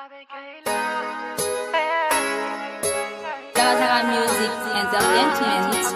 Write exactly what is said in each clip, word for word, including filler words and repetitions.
Jaga Music Entertainment.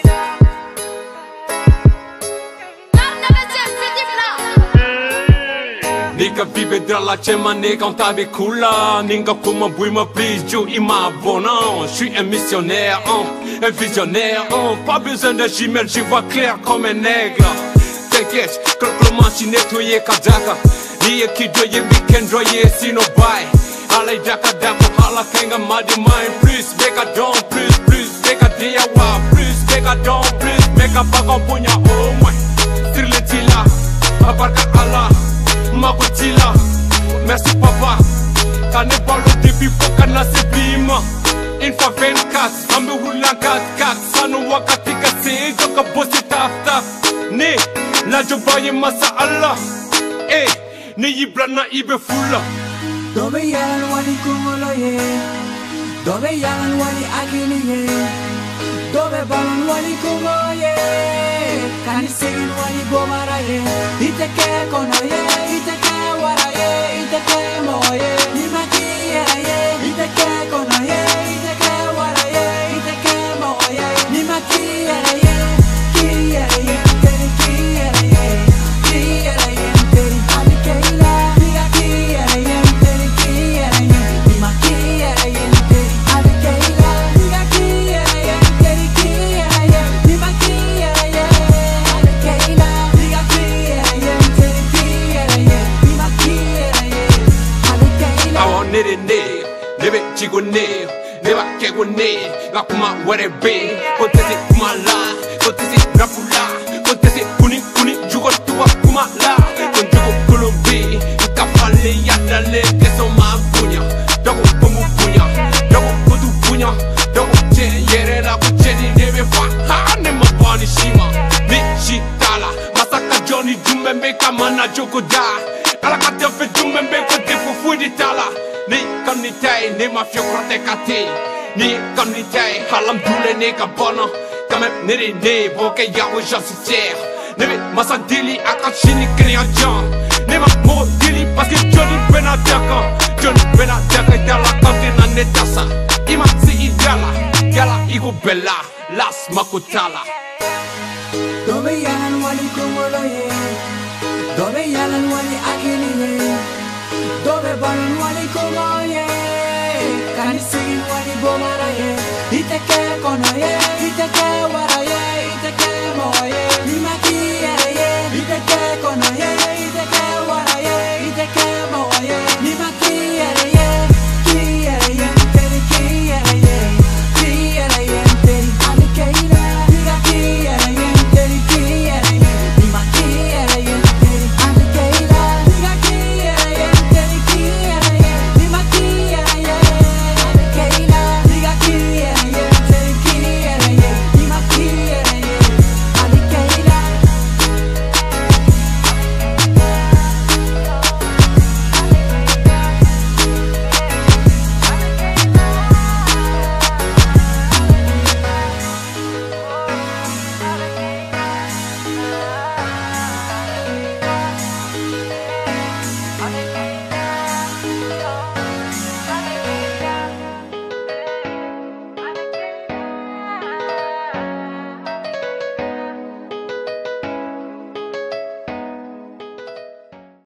Nika vive dalla cema nega on tabe kula Ninga kuma bouima please Dieu il m'a abonnant. Je suis un missionnaire, hein, un visionnaire, hein. Pas besoin de jumelles, j'y vois clair comme un aigle. T'inquiète, que le manche nettoyé kadaka Ni qui doit y weekend doyer si no buy Allez daka daka hala kenga madi mine. Plus mega don, plus plus mega diawa. Plus mega don, plus mega bagon punya oh my. Sur le tila, abarka Allah Makotila, merci papa. Quand n'est pas le début, faut qu'on a ses bima. Une fois vingt-quatre, ambe roulant quatre quatre. Ça nous voit qu'à t'écasser, donc à bosser taf taf. Né, la jobaye masa Allah. Eh, ne yibrana ibe fula. Dove yalan wani kumolo ye. Dove yalan wani agili ye. Dove balon wani kumolo ye. Kani segin wani gomara ye. Ite ke kono ye. Ite ke wara ye. Ite ke mo ye. Ni maki ye ye. Ite ke kono ye. Ite ke wara ye. Ite ke mo ye. Ni maki ye ye. Ki ye ye. Teri ki ye ye. Ki ye ye. Teri ali keila. Diga ki ye ye. Teri ki ye ye. Ni maki ye ye. Teri ali keila. Diga ki ye ye. Teri ki ye ye. Ni maki ye ye. Ali keila. Diga ki ye ye. Teri ki ye ye. Ni maki ye ye. Ali keila. I want it in there, live it chigo ne, never get one ne, la kuma where it be, contest it kuma la, contest it rapula, contest it kuni kuni, jugo tuwa kuma la, con jugo kulumbi, ikafale yadale, keso ma punya, dogo pumu punya, dogo kudu punya, dogo chen yere la kucheni nebe fa, ha ne ma bani shima, ni shitala, masaka Johnny Jumembe kamana joko da, ala kate fe Jumembe kote fufu di tala. Ni kan ni tay, ni ma fio krote kate. Ni kan ni tay, halam dule ne ka bono. Kamep nere ne, boke yawo j'en suis fier. Nebe masa dili akashini kri anjan. Nema mo dili parce que Johnny Benadaka. Johnny Benadaka dala kante na netasa. Ima si idala, gala igo bella, las makutala. Dove